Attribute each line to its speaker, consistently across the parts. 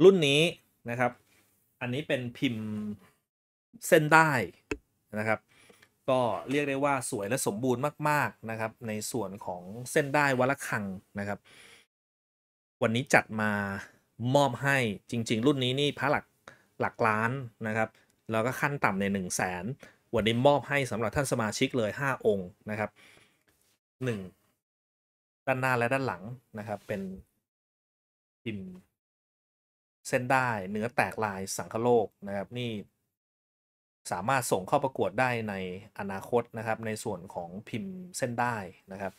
Speaker 1: รุ่นนี้นะครับอันนี้เป็นพิมพ์เส้นได้นะครับก็เรียกได้ว่าสวยและสมบูรณ์มากๆนะครับในส่วนของเส้นได้วัดระฆังนะครับวันนี้จัดมามอบให้จริงๆรุ่นนี้นี่พระหลักล้านนะครับแล้วก็ขั้นต่ำใน100,000วันนี้มอบให้สำหรับท่านสมาชิกเลย5องค์นะครับ1ด้านหน้าและด้านหลังนะครับเป็นพิมพ์เส้นได้เนื้อแตกลายสังคโลกนะครับนี่สามารถส่งเข้าประกวดได้ในอนาคตนะครับในส่วนของพิมพ์เส้นได้นะครับ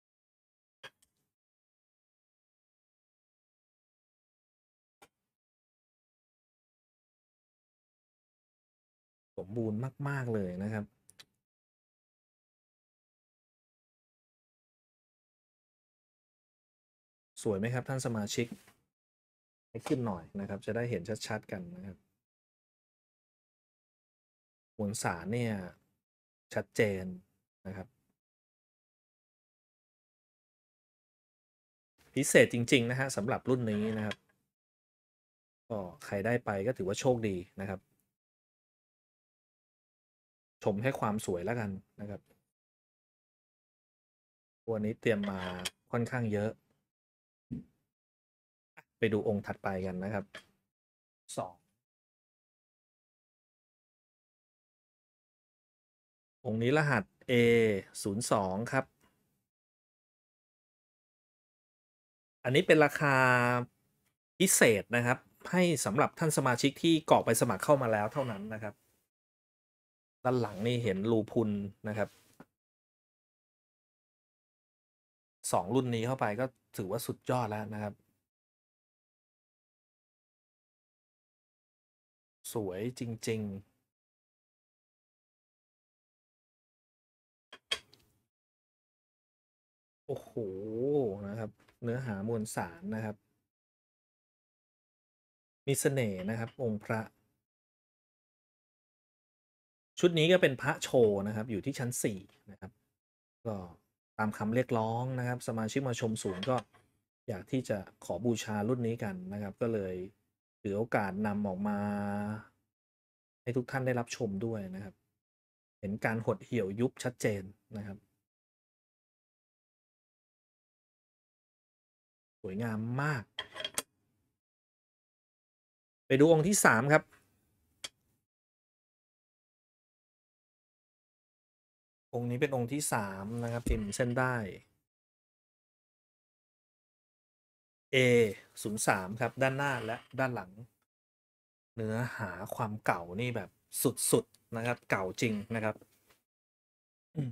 Speaker 1: สมบูรณ์มากๆเลยนะครับสวยไหมครับท่านสมาชิกให้ขึ้นหน่อยนะครับจะได้เห็นชัดๆกันนะครับมวลสารเนี่ยชัดเจนนะครับพิเศษจริงๆนะฮะสำหรับรุ่นนี้นะครับก็ใครได้ไปก็ถือว่าโชคดีนะครับชมแค่ความสวยแล้วกันนะครับวันนี้เตรียมมาค่อนข้างเยอะไปดูองค์ถัดไปกันนะครับ2องค์นี้รหัส A02 ครับอันนี้เป็นราคาพิเศษนะครับให้สำหรับท่านสมาชิกที่กรอกใบสมัครเข้ามาแล้วเท่านั้นนะครับด้านหลังนี่เห็นรูพุนนะครับ2รุ่นนี้เข้าไปก็ถือว่าสุดยอดแล้วนะครับสวยจริงๆโอ้โหนะครับเนื้อหามวลสารนะครับมีเสน่ห์นะครับองค์พระชุดนี้ก็เป็นพระโชว์นะครับอยู่ที่ชั้น4นะครับก็ตามคำเรียกร้องนะครับสมาชิกมาชมศูนย์ก็อยากที่จะขอบูชารุ่นนี้กันนะครับก็เลยถือโอกาสนำออกมาให้ทุกท่านได้รับชมด้วยนะครับเห็นการหดเหี่ยวยุบชัดเจนนะครับสวยงามมากไปดูองค์ที่3ครับองค์นี้เป็นองค์ที่3นะครับพิมพ์เส้นได้ A03 ครับด้านหน้าและด้านหลังเนื้อหาความเก่านี่แบบสุดๆนะครับเก่าจริงนะครับอืม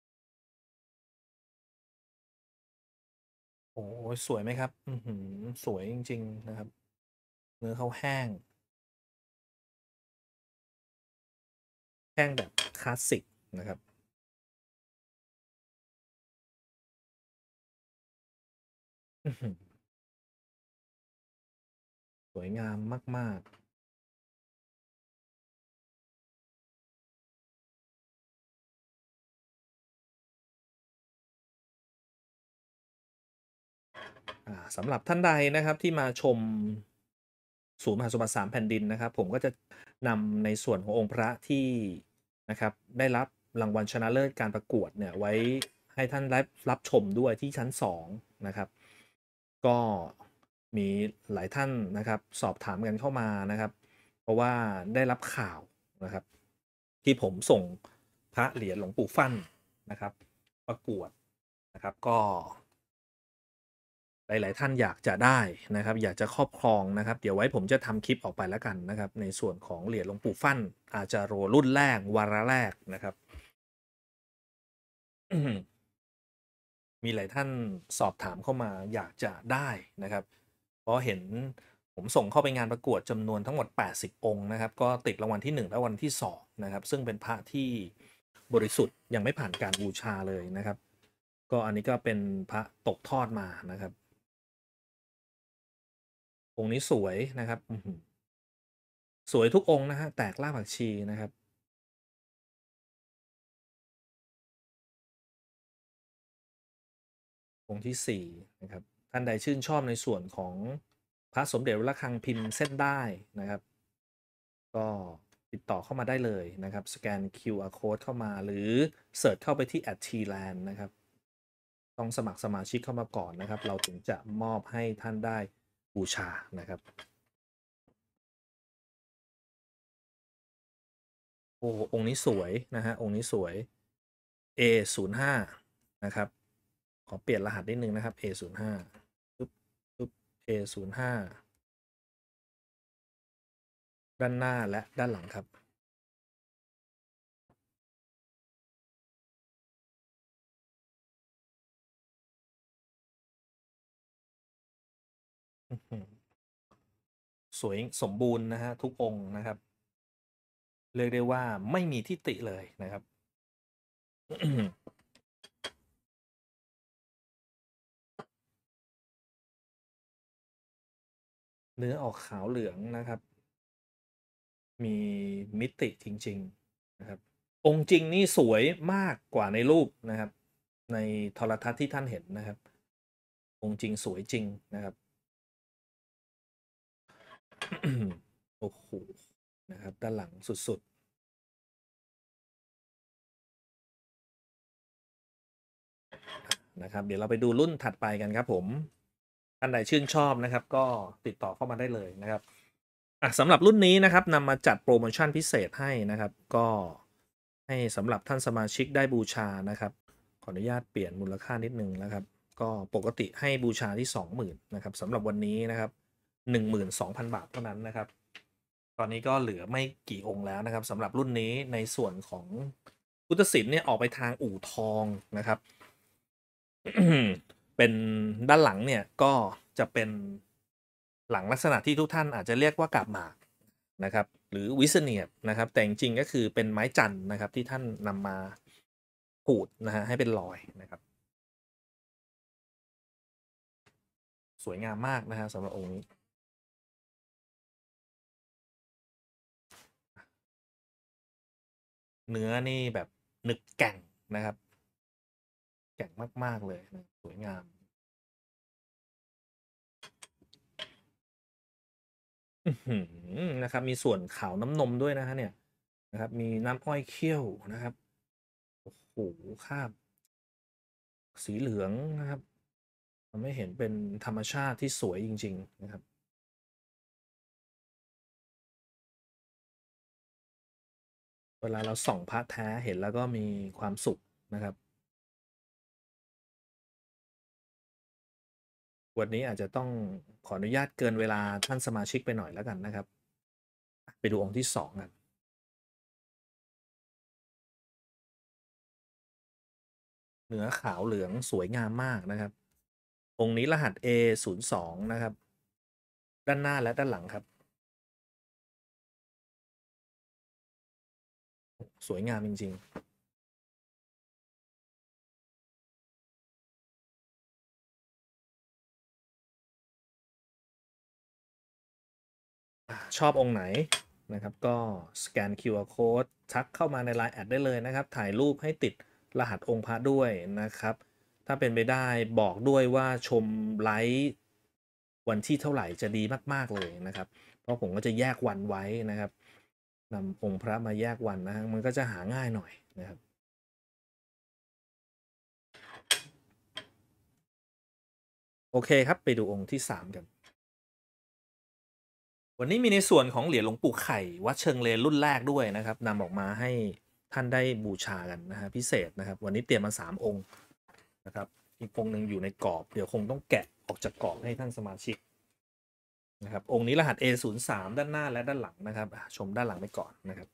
Speaker 1: โอ้โหสวยไหมครับอือหือสวยจริงๆนะครับเนื้อเขาแห้งแห้งแบบคลาสสิกนะครับอื้อหือสวยงามมากๆสำหรับท่านใดนะครับที่มาชมศูนย์มหาสมบัติ3 แผ่นดินนะครับผมก็จะนำในส่วนขององค์พระที่นะครับได้รับรางวัลชนะเลิศการประกวดเนี่ยไว้ให้ท่านได้รับชมด้วยที่ชั้น2นะครับก็มีหลายท่านนะครับสอบถามกันเข้ามานะครับเพราะว่าได้รับข่าวนะครับที่ผมส่งพระเหรียญหลวงปู่ฟั่นนะครับประกวดนะครับก็ หลายๆท่านอยากจะได้นะครับอยากจะครอบครองนะครับเดี๋ยวไว้ผมจะทำคลิปออกไปแล้วกันนะครับในส่วนของเหรียญหลวงปู่ฟั่นอาจารย์โรรุ่นแรกวาระแรกนะครับมีหลายท่านสอบถามเข้ามาอยากจะได้นะครับเพราะเห็นผมส่งเข้าไปงานประกวดจำนวนทั้งหมด80องค์นะครับก็ติดรางวัลที่1และวันที่2นะครับซึ่งเป็นพระที่บริสุทธิ์ยังไม่ผ่านการบูชาเลยนะครับก็อันนี้ก็เป็นพระตกทอดมานะครับองค์นี้สวยนะครับสวยทุกองค์นะฮะแตกรากผักชีนะครับองค์ที่4นะครับท่านใดชื่นชอบในส่วนของพระสมเด็จวัดระฆังพิมพ์เส้นได้นะครับก็ติดต่อเข้ามาได้เลยนะครับสแกน QR code เข้ามาหรือเสิร์ชเข้าไปที่ @tland นะครับต้องสมัครสมาชิกเข้ามาก่อนนะครับเราถึงจะมอบให้ท่านได้บูชานะครับโอ้องค์นี้สวยนะฮะองค์นี้สวย A05 นะครับขอเปลี่ยนรหัสนิดนึงนะครับ A05 ปึ๊บปึ๊บ A05 ด้านหน้าและด้านหลังครับสวยสมบูรณ์นะฮะทุกองค์นะครับเรียกได้ว่าไม่มีที่ติเลยนะครับ เนื้อออกขาวเหลืองนะครับมีมิติจริงๆนะครับองค์จริงนี่สวยมากกว่าในรูปนะครับในโทรทัศน์ที่ท่านเห็นนะครับองค์จริงสวยจริงนะครับโอ้โหนะครับด้านหลังสุดๆนะครับเดี๋ยวเราไปดูรุ่นถัดไปกันครับผมท่านใดชื่นชอบนะครับก็ติดต่อเข้ามาได้เลยนะครับสำหรับรุ่นนี้นะครับนำมาจัดโปรโมชั่นพิเศษให้นะครับก็ให้สำหรับท่านสมาชิกได้บูชานะครับขออนุญาตเปลี่ยนมูลค่านิดนึงนะครับก็ปกติให้บูชาที่ 20,000นะครับสำหรับวันนี้นะครับ 12,000 บาทเท่านั้นนะครับตอนนี้ก็เหลือไม่กี่องค์แล้วนะครับสำหรับรุ่นนี้ในส่วนของพุทธศิลป์เนี่ยออกไปทางอู่ทองนะครับ เป็นด้านหลังเนี่ยก็จะเป็นหลังลักษณะที่ทุกท่านอาจจะเรียกว่ากาบหมากนะครับหรือวิสเนียดนะครับแต่จริงๆก็คือเป็นไม้จันทร์นะครับที่ท่านนำมาขูดนะฮะให้เป็นรอยนะครับสวยงามมากนะฮะสำหรับองค์นี้เนื้อนี่แบบหนึบแก่งนะครับแก่งมากๆเลยนะสวยงามนะครับมีส่วนขาวน้ำนมด้วยนะฮะเนี่ยนะครับมีน้ำอ้อยเคี่ยวนะครับโอ้โหคราบสีเหลืองนะครับ ทำให้เห็นเป็นธรรมชาติที่สวยจริงๆนะครับเวลาเราส่องพระแท้เห็นแล้วก็มีความสุขนะครับวันนี้อาจจะต้องขออนุญาตเกินเวลาท่านสมาชิกไปหน่อยแล้วกันนะครับไปดูองค์ที่2กันเนื้อขาวเหลืองสวยงามมากนะครับองค์นี้รหัส A02 นะครับด้านหน้าและด้านหลังครับสวยงามจริงๆชอบองค์ไหนนะครับก็สแกน QR Code ทักเข้ามาใน Line แอดได้เลยนะครับถ่ายรูปให้ติดรหัสองค์พระด้วยนะครับถ้าเป็นไปได้บอกด้วยว่าชมไลฟ์วันที่เท่าไหร่จะดีมากๆเลยนะครับเพราะผมก็จะแยกวันไว้นะครับนำองค์พระมาแยกวันนะฮะมันก็จะหาง่ายหน่อยนะครับโอเคครับไปดูองค์ที่3กันวันนี้มีในส่วนของเหรียญหลวงปู่ไข่วัดเชิงเลนรุ่นแรกด้วยนะครับนำออกมาให้ท่านได้บูชากันนะฮะพิเศษนะครับวันนี้เตรียมมา3องค์นะครับอีกองค์หนึ่งอยู่ในกรอบเดี๋ยวคงต้องแกะออกจากกรอบให้ท่านสมาชิกนะครับองค์นี้รหัส A03 ด้านหน้าและด้านหลังนะครับชมด้านหลังไปก่อนนะครับ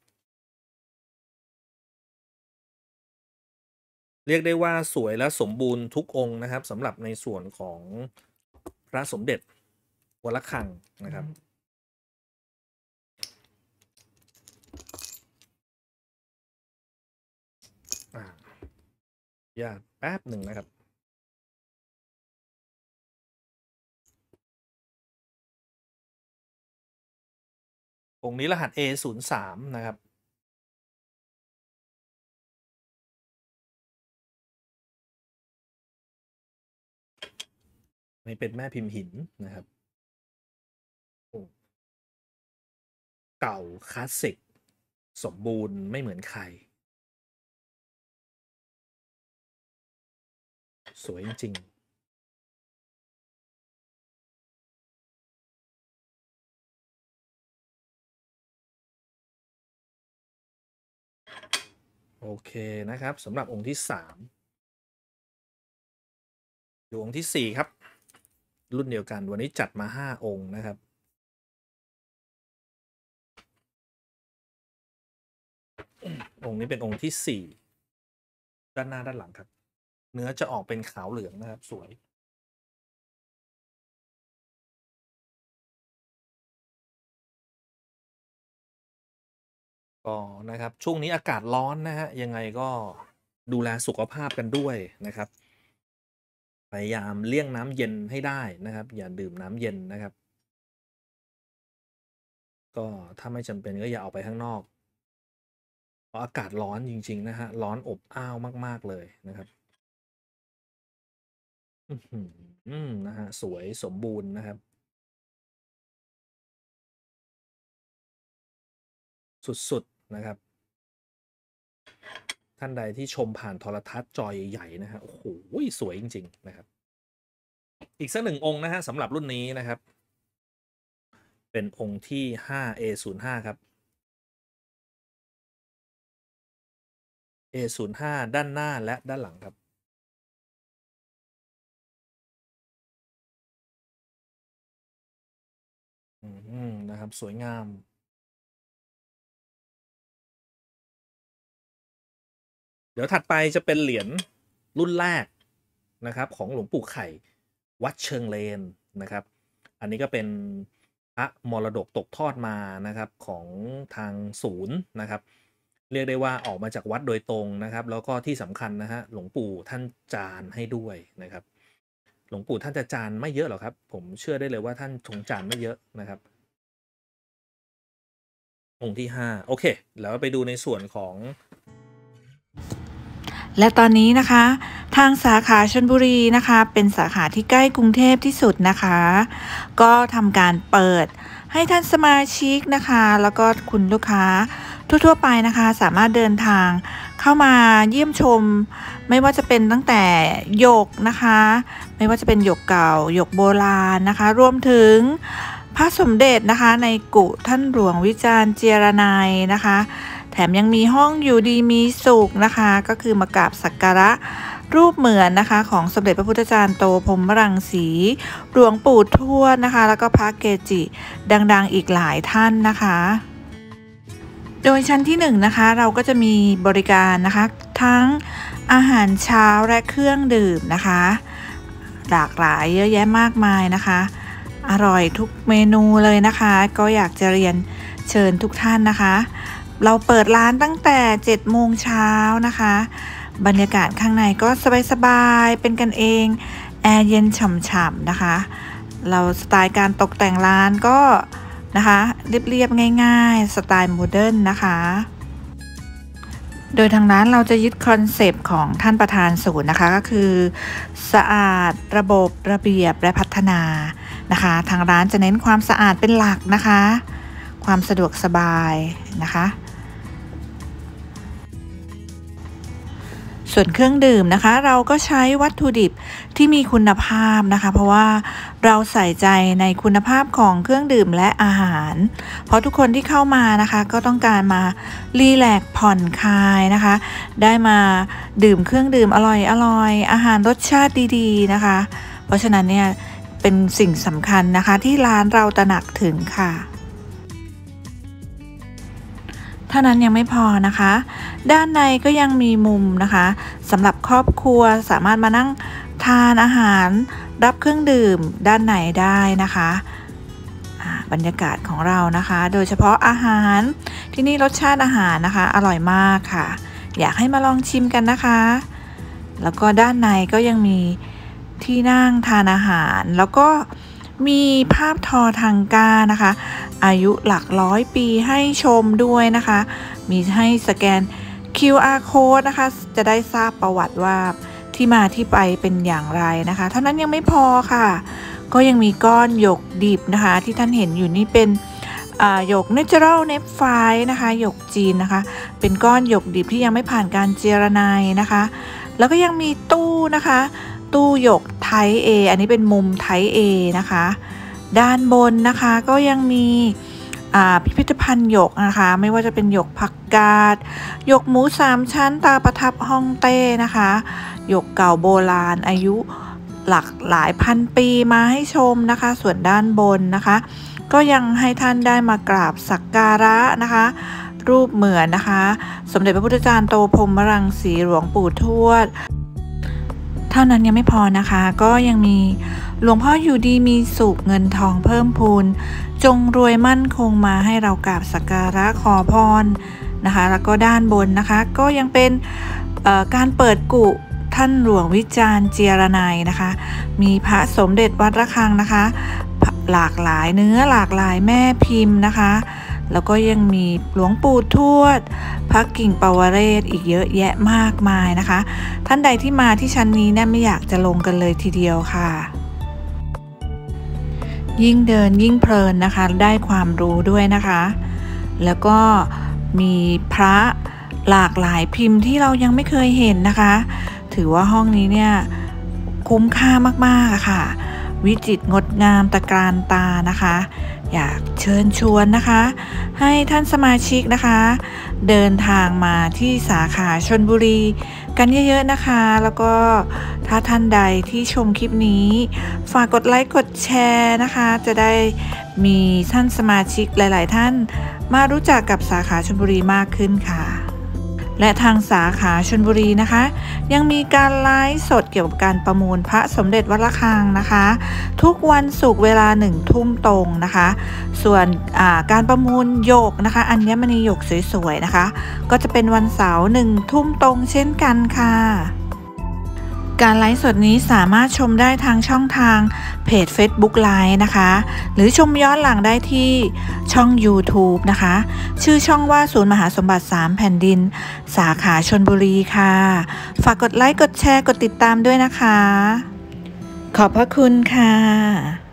Speaker 1: เรียกได้ว่าสวยและสมบูรณ์ทุกองค์นะครับสำหรับในส่วนของพระสมเด็จวัดระฆังนะครับอ่าญาตแป๊บหนึ่งนะครับองค์นี้รหัส A03 นะครับไม่เป็นแม่พิมพ์หินนะครับเก่าคลาสสิกสมบูรณ์ไม่เหมือนใครสวยจริงโอเคนะครับสำหรับองค์ที่3ดูองค์ที่4ครับรุ่นเดียวกันวันนี้จัดมา5องค์นะครับองค์นี้เป็นองค์ที่4ด้านหน้าด้านหลังครับเนื้อจะออกเป็นขาวเหลืองนะครับสวยก็นะครับช่วงนี้อากาศร้อนนะฮะยังไงก็ดูแลสุขภาพกันด้วยนะครับพยายามเลี่ยงน้ำเย็นให้ได้นะครับอย่าดื่มน้ำเย็นนะครับก็ถ้าไม่จำเป็นก็อย่าออกไปข้างนอกเพราะอากาศร้อนจริงๆนะฮะร้อนอบอ้าวมากๆเลยนะครับนะฮะสวยสมบูรณ์นะครับสุดๆนะครับท่านใดที่ชมผ่านโทรทัศน์จอใหญ่ๆนะฮะโอ้โหสวยจริงๆนะครับอีกสัก1องค์นะฮะสำหรับรุ่นนี้นะครับเป็นองค์ที่ 5A05 ครับ A05 ด้านหน้าและด้านหลังครับนะครับสวยงามเดี๋ยวถัดไปจะเป็นเหรียญรุ่นแรกนะครับของหลวงปู่ไข่วัดเชิงเลนนะครับอันนี้ก็เป็นพระมรดกตกทอดมานะครับของทางศูนย์นะครับเรียกได้ว่าออกมาจากวัดโดยตรงนะครับแล้วก็ที่สำคัญนะฮะหลวงปู่ท่านจานให้ด้วยนะครับหลวงปู่ท่านจะจานไม่เยอะหรอกครับผมเชื่อได้เลยว่าท่านทงจานไม่เยอะนะครับองค์ที่5โอเคแล้วไปดูในส่วนของ
Speaker 2: และตอนนี้นะคะทางสาขาชลบุรีนะคะเป็นสาขาที่ใกล้กรุงเทพที่สุดนะคะก็ทำการเปิดให้ท่านสมาชิกนะคะแล้วก็คุณลูกค้าทั่วๆไปนะคะสามารถเดินทางเข้ามาเยี่ยมชมไม่ว่าจะเป็นตั้งแต่หยกนะคะไม่ว่าจะเป็นหยกเก่าหยกโบราณนะคะรวมถึงพระสมเด็จนะคะในกุท่านหลวงวิจารณ์เจรนัยนะคะแถมยังมีห้องอยู่ดีมีสุขนะคะก็คือมากราบสักการะรูปเหมือนนะคะของสมเด็จพระพุทธจารย์โตพรหมรังสีหลวงปู่ทวดนะคะแล้วก็พระเกจิดังๆอีกหลายท่านนะคะโดยชั้นที่1นะคะเราก็จะมีบริการนะคะทั้งอาหารเช้าและเครื่องดื่มนะคะหลากหลายเยอะแยะมากมายนะคะอร่อยทุกเมนูเลยนะคะก็อยากจะเรียนเชิญทุกท่านนะคะเราเปิดร้านตั้งแต่7 โมงเช้านะคะบรรยากาศข้างในก็สบายๆเป็นกันเองแอร์เย็นฉ่ำๆนะคะเราสไตล์การตกแต่งร้านก็นะคะเรียบๆง่ายๆสไตล์โมเดิร์นนะคะโดยทางร้านเราจะยึดคอนเซปต์ของท่านประธานศูนย์นะคะก็คือสะอาดระบบระเบียบและพัฒนานะคะทางร้านจะเน้นความสะอาดเป็นหลักนะคะความสะดวกสบายนะคะส่วนเครื่องดื่มนะคะเราก็ใช้วัตถุดิบที่มีคุณภาพนะคะเพราะว่าเราใส่ใจในคุณภาพของเครื่องดื่มและอาหารเพราะทุกคนที่เข้ามานะคะก็ต้องการมารีแลกซ์ผ่อนคลายนะคะได้มาดื่มเครื่องดื่มอร่อยอาหารรสชาติดีๆนะคะเพราะฉะนั้นเนี่ยเป็นสิ่งสำคัญนะคะที่ร้านเราตระหนักถึงค่ะเท่านั้นยังไม่พอนะคะด้านในก็ยังมีมุมนะคะสำหรับครอบครัวสามารถมานั่งทานอาหารรับเครื่องดื่มด้านในได้นะคะบรรยากาศของเรานะคะโดยเฉพาะอาหารที่นี่รสชาติอาหารนะคะอร่อยมากค่ะอยากให้มาลองชิมกันนะคะแล้วก็ด้านในก็ยังมีที่นั่งทานอาหารแล้วก็มีภาพทอทังก้านะคะอายุหลัก100 ปีให้ชมด้วยนะคะมีให้สแกน QR code นะคะจะได้ทราบประวัติว่าที่มาที่ไปเป็นอย่างไรนะคะเท่านั้นยังไม่พอค่ะก็ยังมีก้อนหยกดิบนะคะที่ท่านเห็นอยู่นี่เป็นหยก Natural n e p h i นะคะหยกจีนนะคะเป็นก้อนหยกดิบที่ยังไม่ผ่านการเจรไนนะคะแล้วก็ยังมีตู้นะคะตู้หยกไทป์ A อันนี้เป็นมุมไทป์ A นะคะด้านบนนะคะก็ยังมีพิพิธภัณฑ์หยกนะคะไม่ว่าจะเป็นหยกผักกาดหยกหมู3ชั้นตาประทับฮ่องเต้นะคะหยกเก่าโบราณอายุหลายพันปีมาให้ชมนะคะส่วนด้านบนนะคะก็ยังให้ท่านได้มากราบสักการะนะคะรูปเหมือนนะคะสมเด็จพระพุทธจารย์โตพรหมรังสีหลวงปู่ทวดเท่านั้นยังไม่พอนะคะก็ยังมีหลวงพ่ออยู่ดีมีสุขเงินทองเพิ่มพูนจงรวยมั่นคงมาให้เรากราบสักการะขอพรนะคะแล้วก็ด้านบนนะคะก็ยังเป็นการเปิดกุท่านหลวงวิจารณ์เจียรนัยนะคะมีพระสมเด็จวัดระฆังนะคะหลากหลายเนื้อหลากหลายแม่พิมพ์นะคะแล้วก็ยังมีหลวงปู่ทวดพระกิ่งปวเรศอีกเยอะแยะมากมายนะคะท่านใดที่มาที่ชั้นนี้เนี่ยไม่อยากจะลงกันเลยทีเดียวค่ะยิ่งเดินยิ่งเพลินนะคะได้ความรู้ด้วยนะคะแล้วก็มีพระหลากหลายพิมพ์ที่เรายังไม่เคยเห็นนะคะถือว่าห้องนี้เนี่ยคุ้มค่ามากๆค่ะวิจิตรงดงามตะการตานะคะอยากเชิญชวนนะคะให้ท่านสมาชิกนะคะเดินทางมาที่สาขาชลบุรีกันเยอะๆนะคะแล้วก็ถ้าท่านใดที่ชมคลิปนี้ฝากกดไลค์กดแชร์นะคะจะได้มีท่านสมาชิกหลายๆท่านมารู้จักกับสาขาชลบุรีมากขึ้นค่ะและทางสาขาชลบุรีนะคะยังมีการไลฟ์สดเกี่ยวกับการประมูลพระสมเด็จวัดระฆังนะคะทุกวันศุกร์เวลา1 ทุ่มตรงนะคะส่วนการประมูลหยกนะคะอัญมณีหยกสวยๆนะคะก็จะเป็นวันเสาร์1 ทุ่มตรงเช่นกันค่ะการไลฟ์สดนี้สามารถชมได้ทางช่องทางเพจ Facebook Live นะคะหรือชมย้อนหลังได้ที่ช่อง YouTube นะคะชื่อช่องว่าศูนย์มหาสมบัติ3แผ่นดินสาขาชลบุรีค่ะฝากกดไลค์กดแชร์กดติดตามด้วยนะคะขอบพระคุณค่ะ